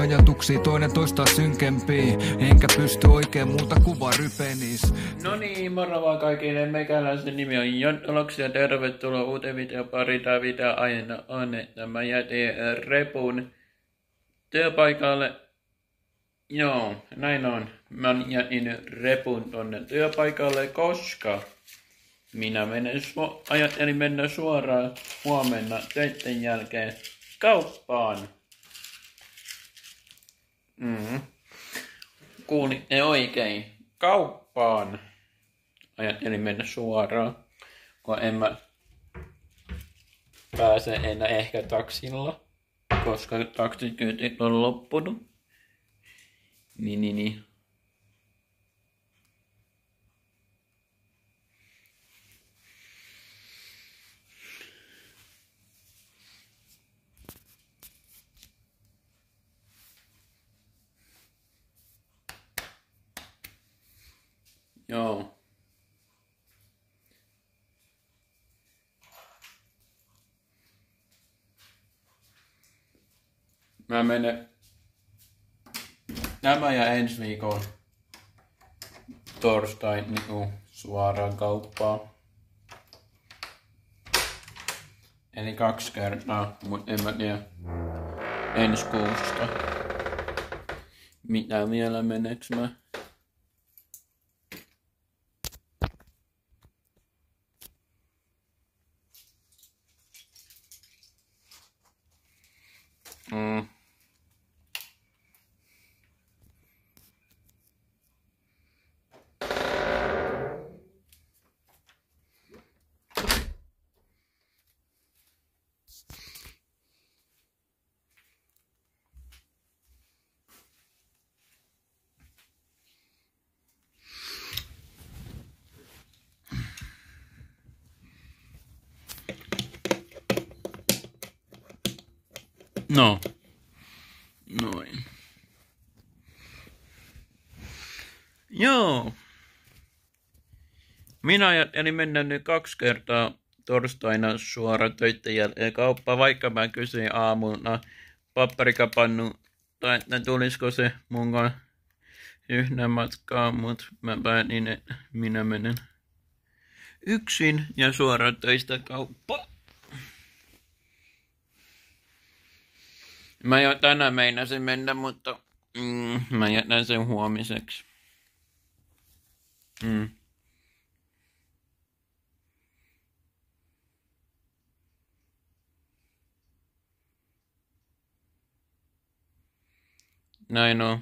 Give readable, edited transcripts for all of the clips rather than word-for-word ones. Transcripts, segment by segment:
ajatuksia, toinen toista synkempiä. Enkä pysty oikein muuta kuva rypenis. No niin, moro vaan kaikille. Meikäläisen nimi on Jontoloksi ja tervetuloa uuteen videopariin. Tää video aiheena on, että mä jätin repun työpaikalle. Joo, näin on. Mä jätin repun tonne työpaikalle, koska minä ajattelin mennä suoraan huomenna töiden jälkeen kauppaan. Kuulitte oikein. Kauppaan. Ajattelin mennä suoraan, kun en mä pääse enää ehkä taksilla, koska taksikyytit on loppunut. Niin. Joo. Mä menen tämä ja ensi viikon torstain suoraan kauppaan. Eli 2 kertaa, mutta en mä tiedä ensi kuusta. Mitä vielä meneks mä? No. Noin. Joo. Minä ajattelin mennä nyt 2 kertaa torstaina suoraan töiden jälkeen kauppaan, vaikka mä kysyin aamulla paprikapannu, tai että tulisiko se munkaan yhden matkaan, mut mä päätin, että minä menen yksin ja suoraan töistä kauppaan. Mä jo tänään meinasin mennä, mutta mä jätän sen huomiseksi. Näin on.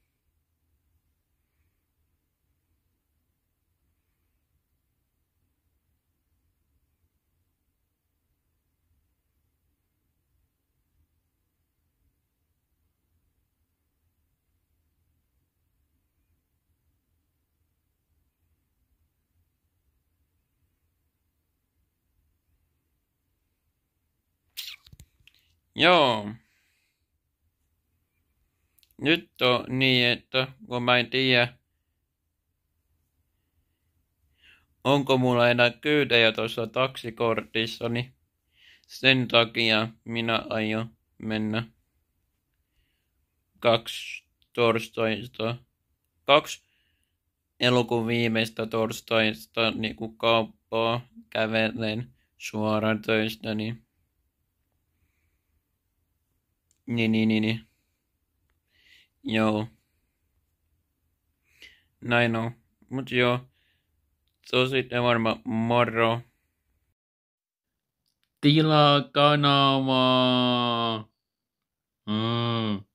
Joo. Nyt on niin, että kun mä en tiedä, onko mulla enää kyydejä tuossa taksikortissa, niin sen takia minä aion mennä 2 elokuun viimeistä torstaista niinku kauppaa kävellen suoraan töistä, niin. Joo. Näin on. Mut joo. Se on sitten varmaan moro. Tilaa kanavaa.